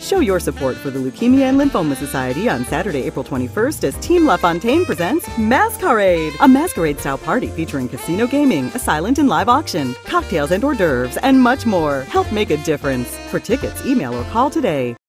Show your support for the Leukemia and Lymphoma Society on Saturday, April 21st as Team LaFontaine presents Masquerade, a masquerade-style party featuring casino gaming, a silent and live auction, cocktails and hors d'oeuvres, and much more. Help make a difference. For tickets, email or call today.